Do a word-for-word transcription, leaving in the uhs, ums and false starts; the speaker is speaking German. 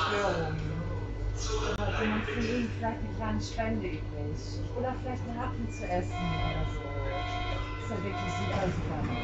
Störungen. Oder jemand von Ihnen vielleicht eine kleine Spende übrig. Oder vielleicht einen Apfel zu essen oder so. Das ist ja wirklich super, super.